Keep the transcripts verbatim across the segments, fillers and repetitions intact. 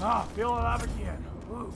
Ah, feel alive again. Ooh.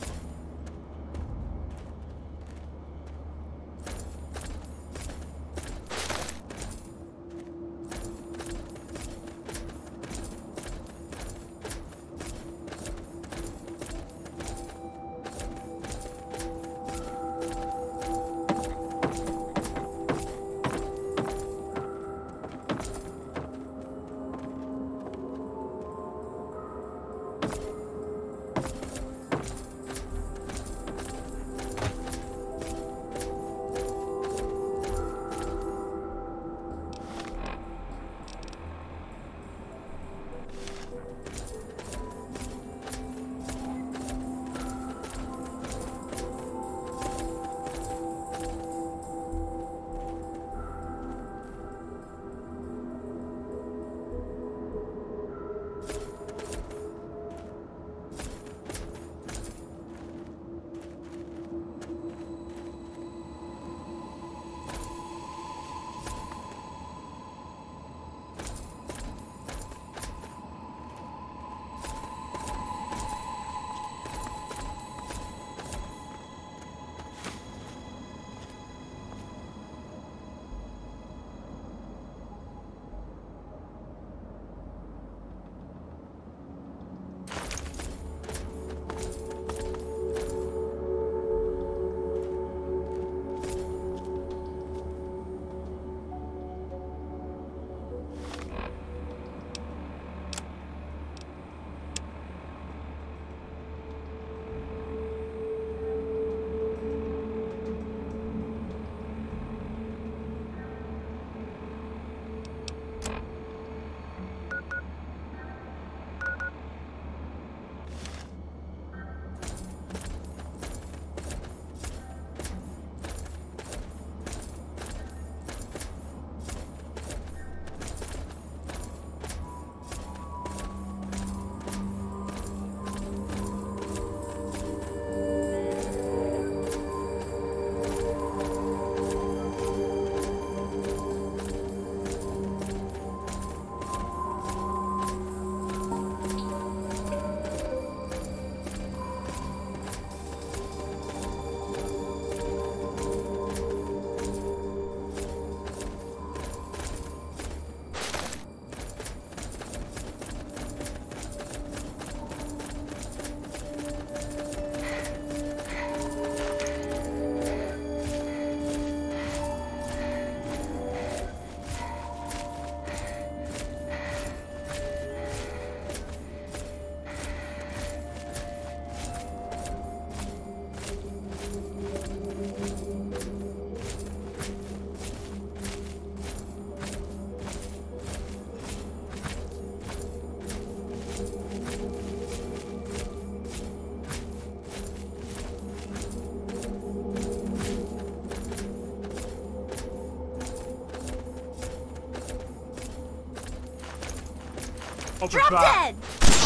Drop dead!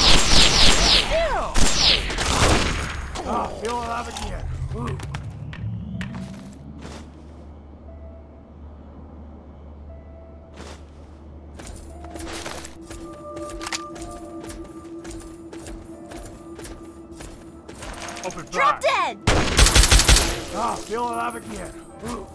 Ah, feel alive again. Ooh. Open Drop dead! Ah, feel alive again. Ooh.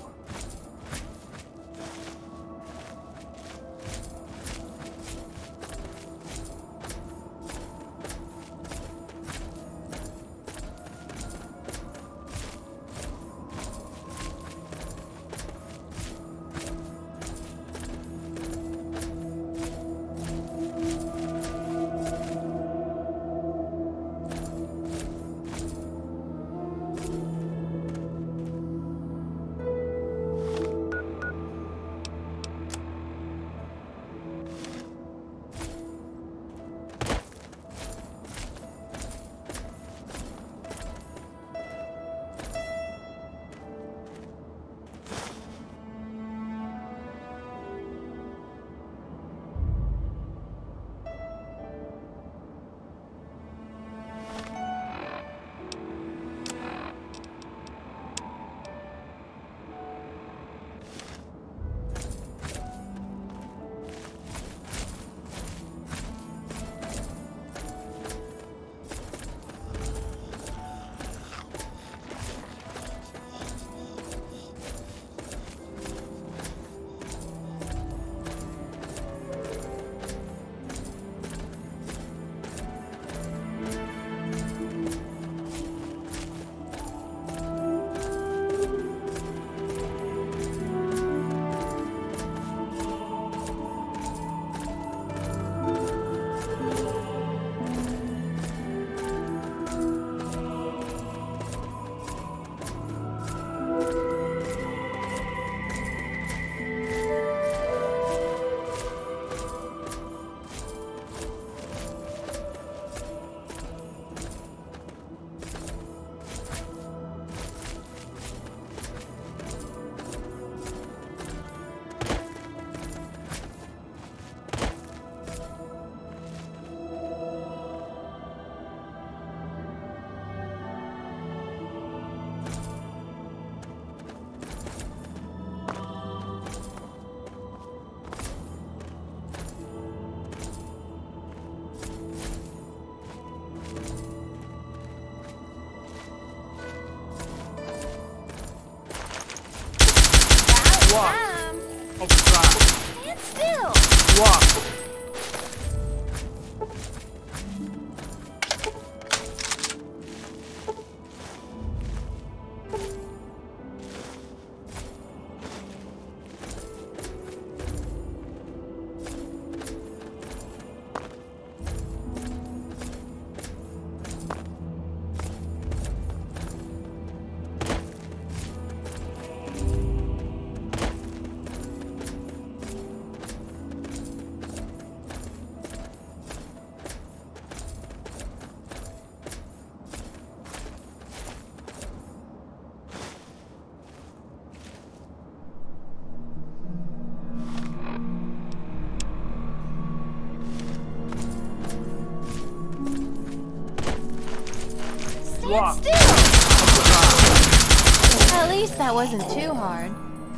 Walk. Um, Overdrive. stand still. Walk. Stand still. At least that wasn't too hard.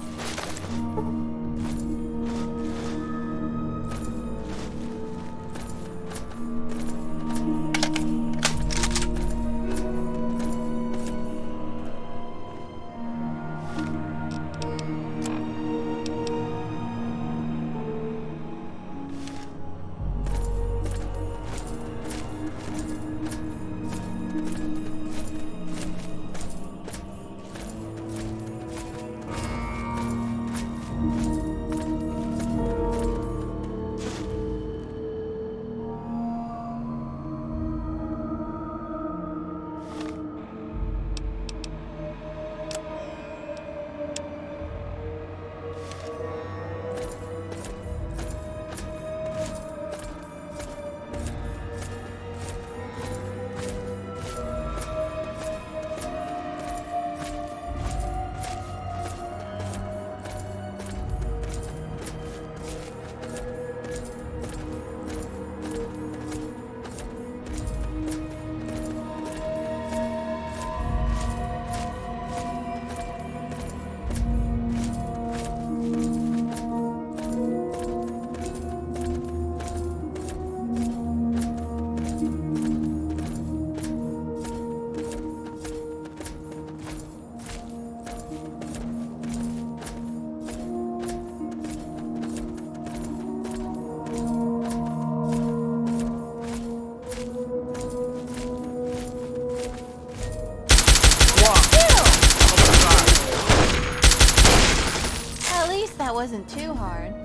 That wasn't too hard.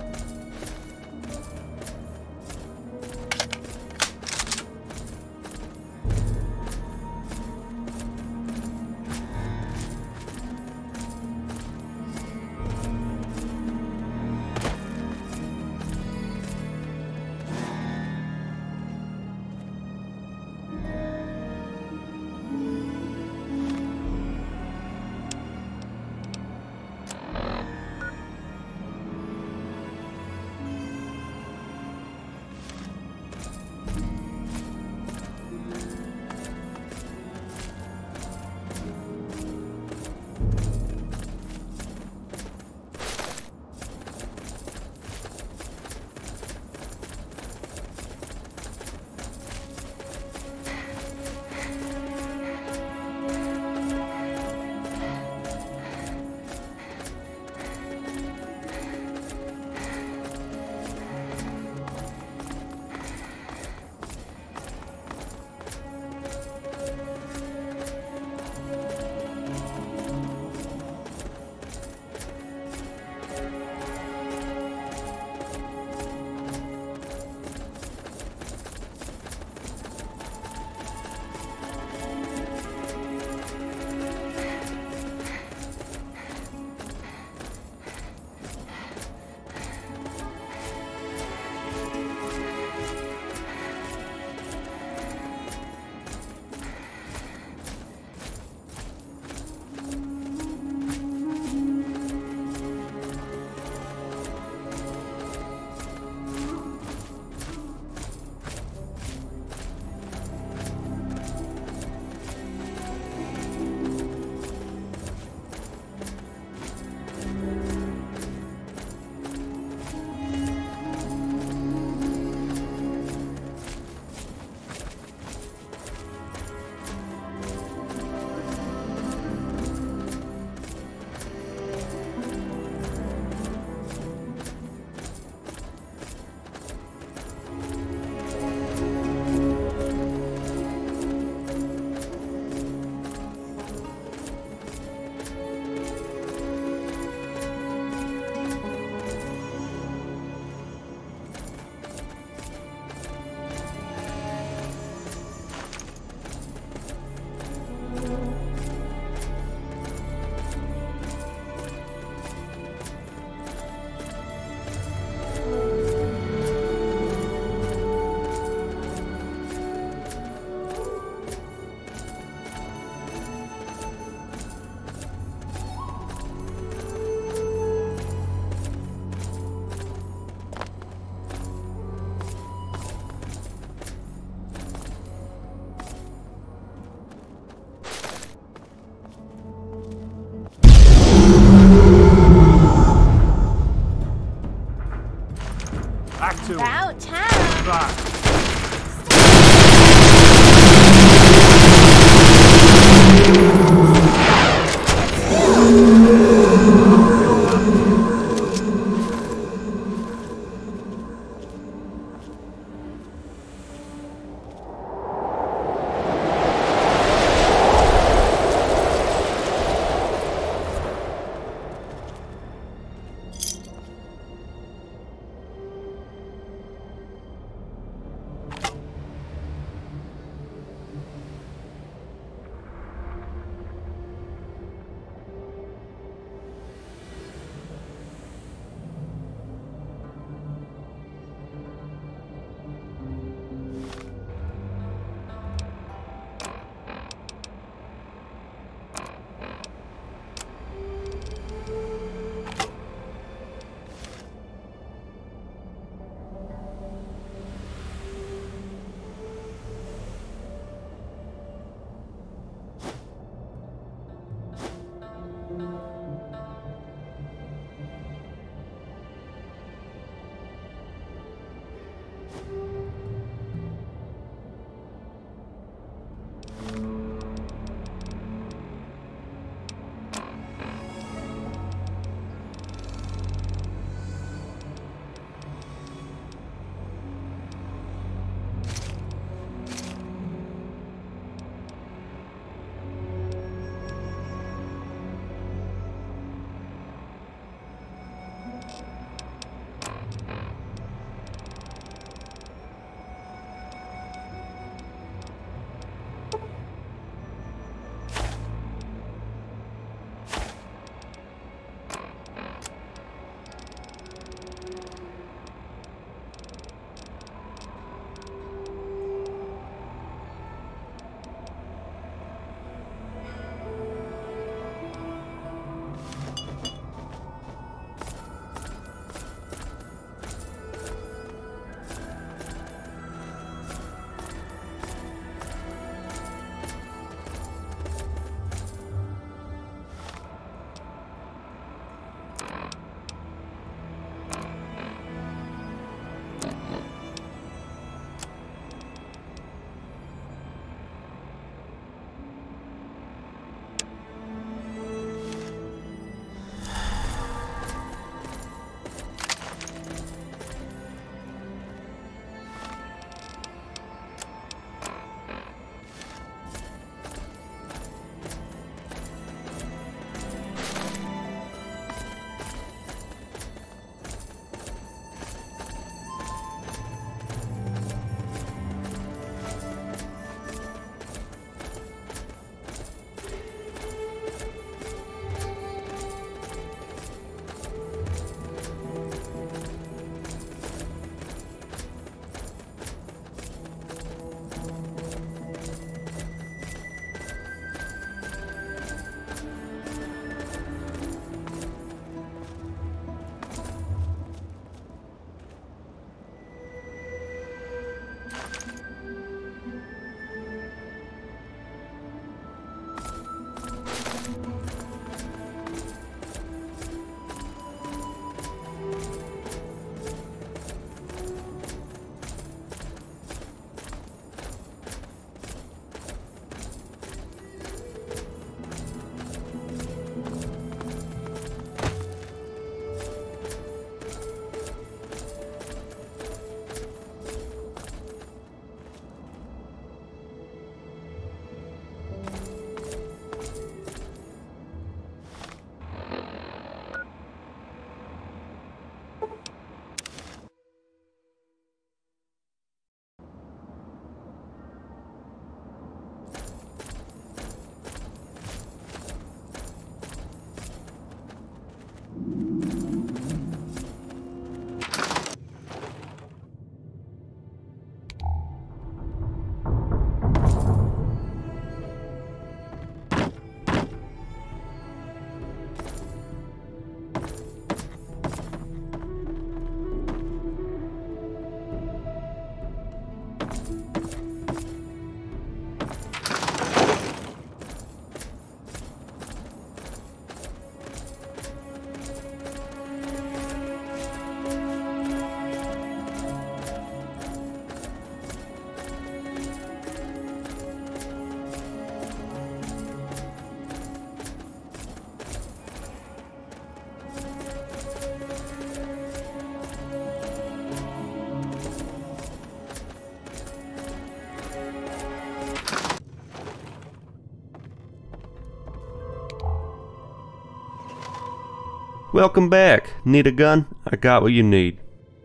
Welcome back. Need a gun? I got what you need.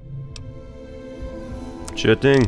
Sure thing.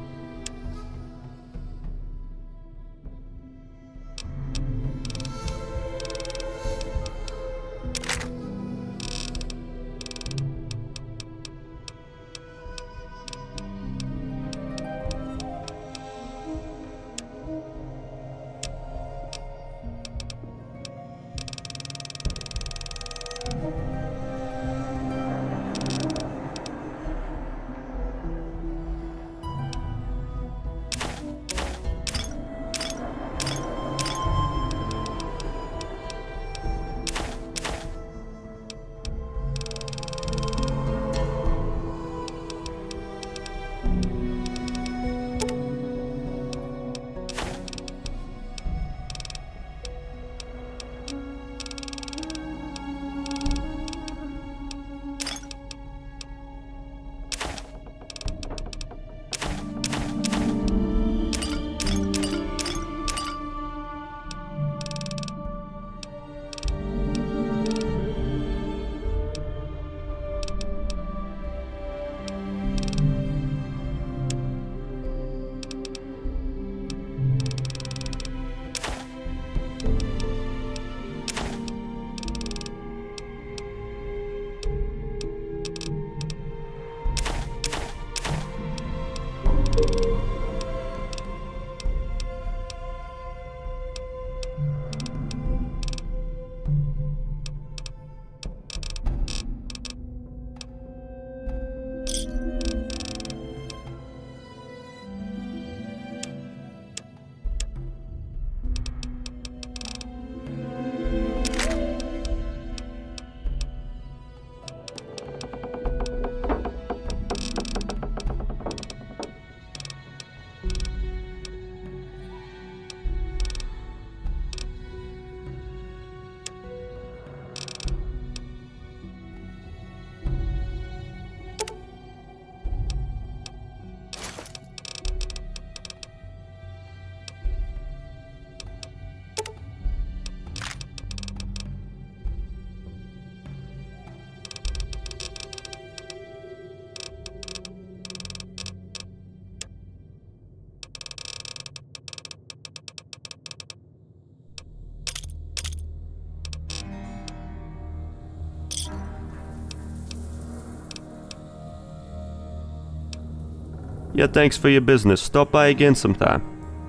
Yeah, thanks for your business. Stop by again sometime.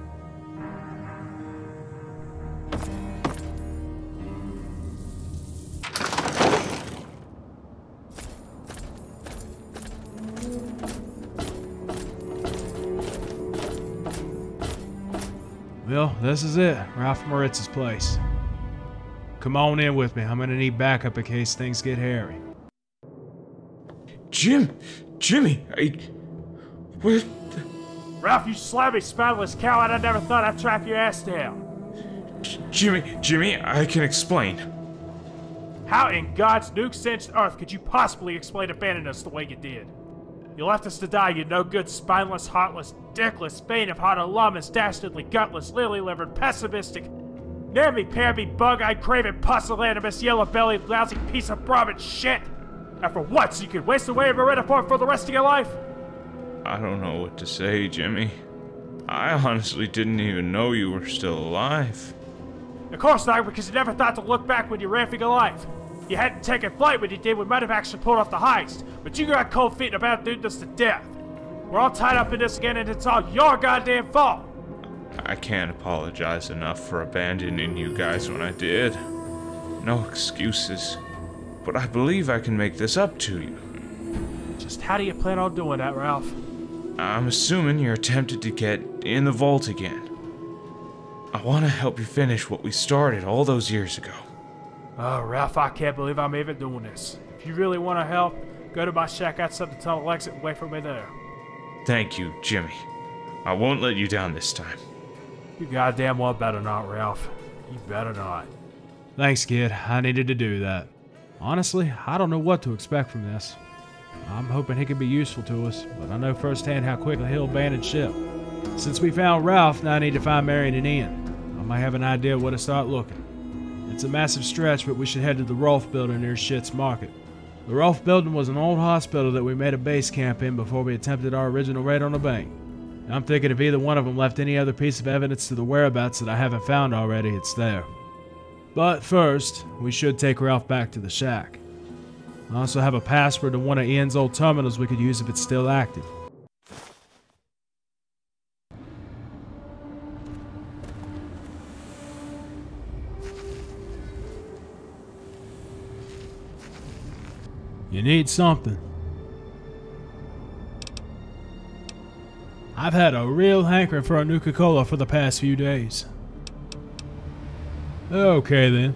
Well, this is it. Ralph Moritz's place. Come on in with me. I'm gonna need backup in case things get hairy. Jim! Jimmy! I... Where... Ralph, you slabby, spineless coward, I never thought I'd track your ass down. Jimmy, Jimmy, I can explain. How in God's nuke-singed earth could you possibly explain abandoning us the way you did? You left us to die, you no-good, spineless, heartless, dickless, faint-of-heart, alarmist, dastardly, gutless, lily-livered, pessimistic, namby-pamby, bug-eyed, craven, pusillanimous, yellow-bellied, lousy piece of Brahmin shit! And for what, so you could waste away in Marinaport for the rest of your life? I don't know what to say, Jimmy. I honestly didn't even know you were still alive. Of course not, because you never thought to look back when you ran for your life. You hadn't taken flight when you did, we might have actually pulled off the heist, but you got cold feet and about to do this to death. We're all tied up in this again, and it's all your goddamn fault. I can't apologize enough for abandoning you guys when I did. No excuses. But I believe I can make this up to you. Just how do you plan on doing that, Ralph? I'm assuming you're tempted to get in the vault again. I want to help you finish what we started all those years ago. Oh, Ralph, I can't believe I'm even doing this. If you really want to help, go to my shack outside the tunnel exit and wait for me there. Thank you, Jimmy. I won't let you down this time. You goddamn well better not, Ralph. You better not. Thanks, kid. I needed to do that. Honestly, I don't know what to expect from this. I'm hoping he can be useful to us, but I know firsthand how quickly he'll abandon ship. Since we found Ralph, now I need to find Marion and Ian. I might have an idea where to start looking. It's a massive stretch, but we should head to the Rolf building near Shit's Market. The Rolf building was an old hospital that we made a base camp in before we attempted our original raid on the bank. I'm thinking if either one of them left any other piece of evidence to the whereabouts that I haven't found already, it's there. But first, we should take Ralph back to the shack. I also have a password to one of Ian's old terminals we could use if it's still active. You need something. I've had a real hankering for a Nuka-Cola for the past few days. Okay then.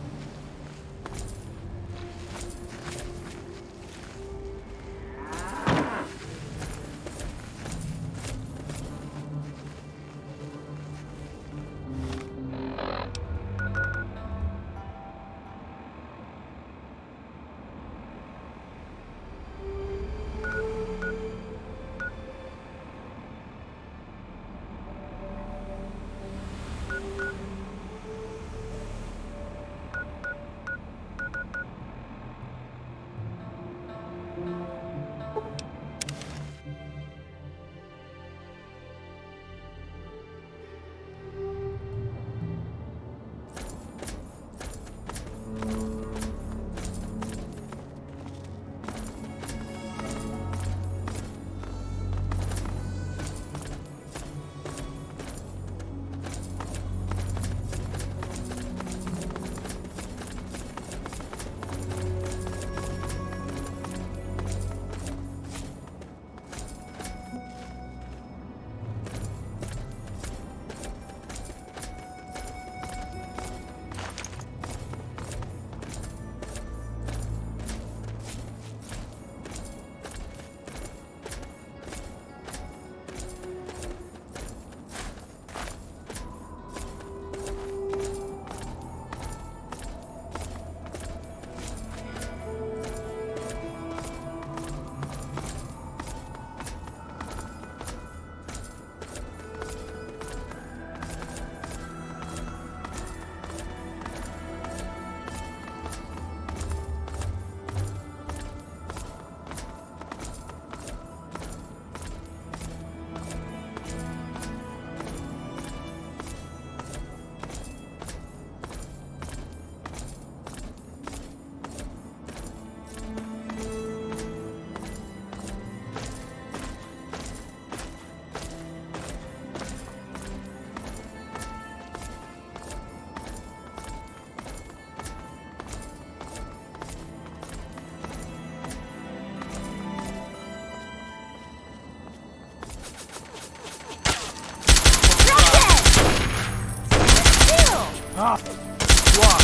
Ah! Squad!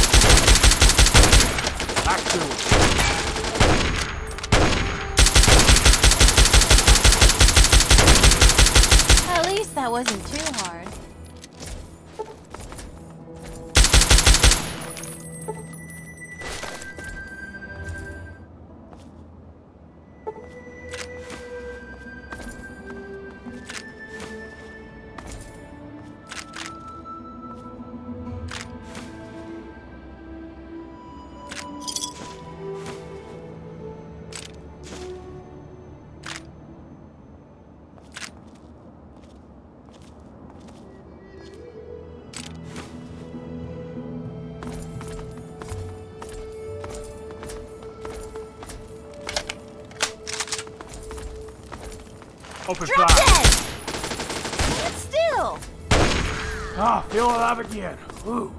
Back to it! At least that wasn't too hard. Open Drop fire! dead! Stand still! Ah, feel alive again. Ooh.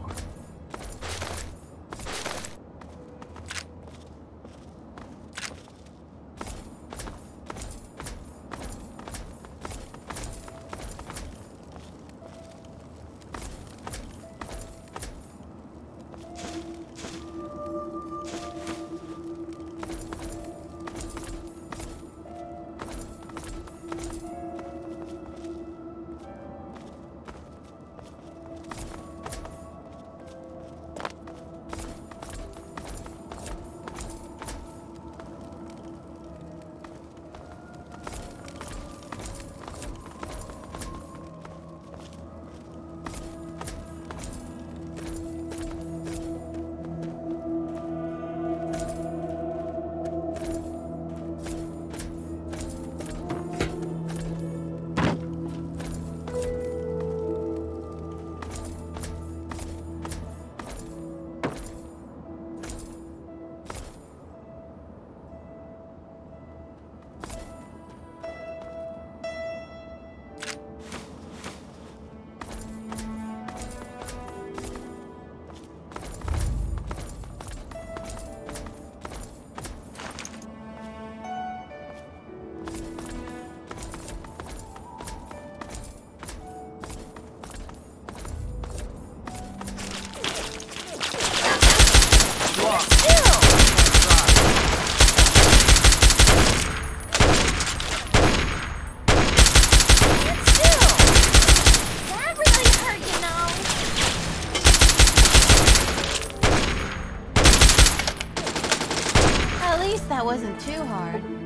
that wasn't too hard.